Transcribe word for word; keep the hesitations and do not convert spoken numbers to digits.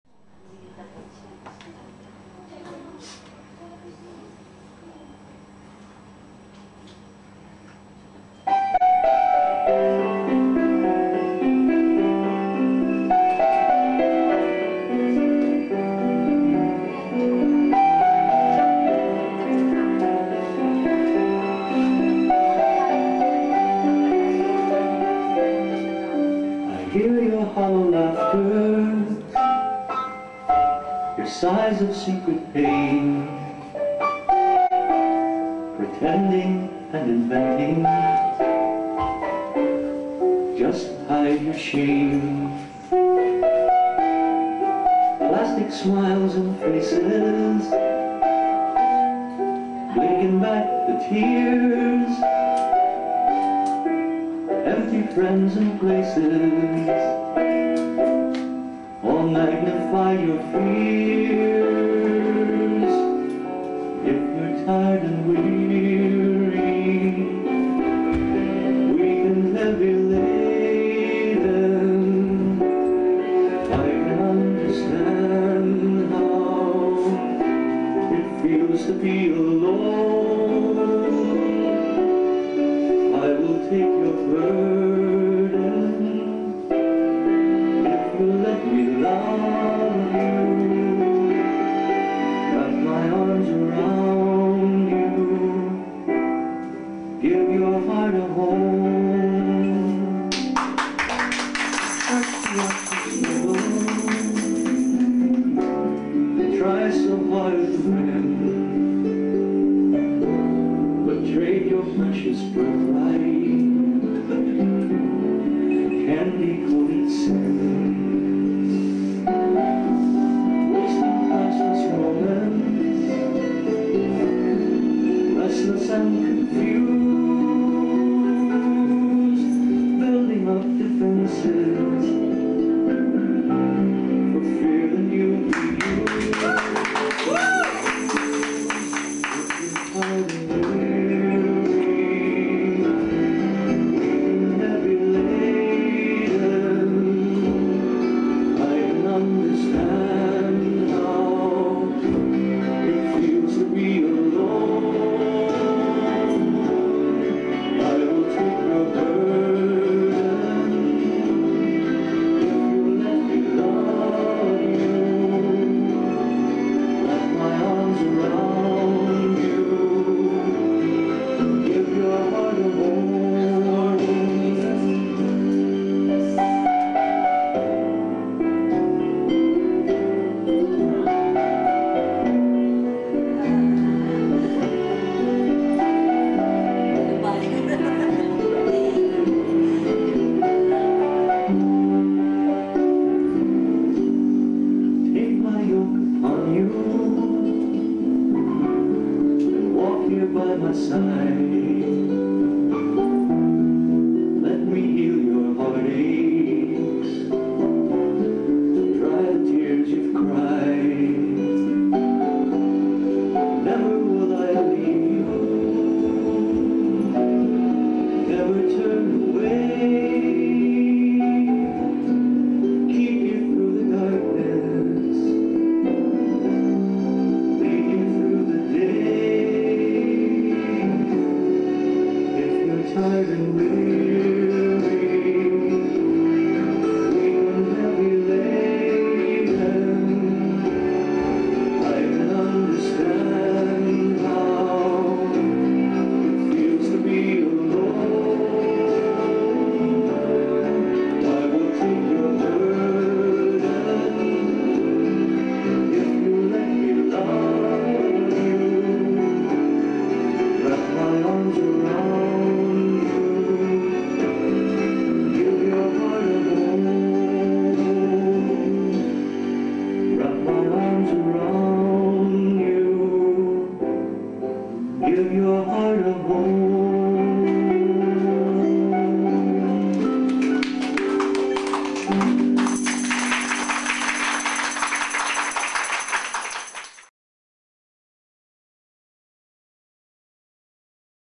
Hear your hollow laughter, your sighs of secret pain, pretending and inventing just to hide your shame. Plastic smiles and faces, blinking back the tears, empty friends and places, all magnify your fears. If you're tired and weary, weak and heavy laden, I can understand how it feels to be alone. I will take your burden if you let me love you, wrap my arms around you, give your heart a home. Try so hard to win, but trade your precious birthright, candy-coated sin, wasting priceless moments, restless and confused, building up defenses for fear that you'll be used. By my side, let me heal your heartaches, dry the tears you've cried. Never will I leave you, never turn away.